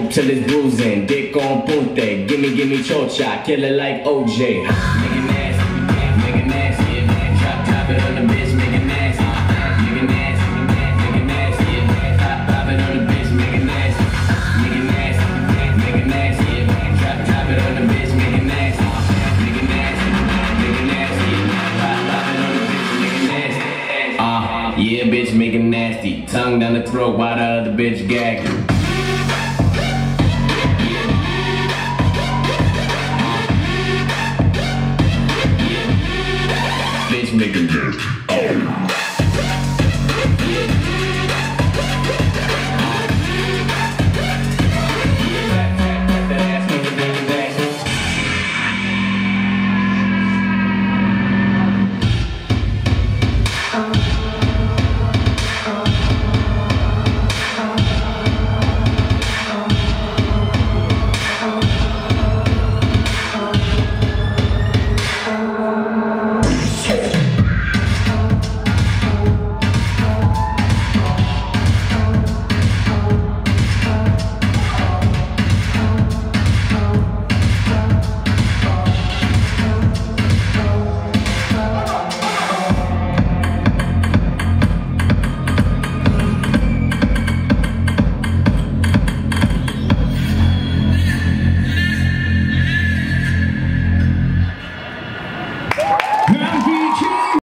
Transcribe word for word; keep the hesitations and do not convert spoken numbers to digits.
dope till it's bruising. Dick on punte, gimme, gimme chocha, kill it like O J. Make it nasty, make it nasty. Drop, drop it on the bitch, make it nasty. Make it nasty, make it nasty. Pop, pop it on the bitch, make it nasty. Make it nasty, make it nasty. Drop, drop it on the bitch, make it nasty. Make it nasty, make it nasty. Pop, pop it on the bitch, make it nasty. Ah, uh, yeah, bitch, make it nasty. Tongue down the throat while the other bitch gagging.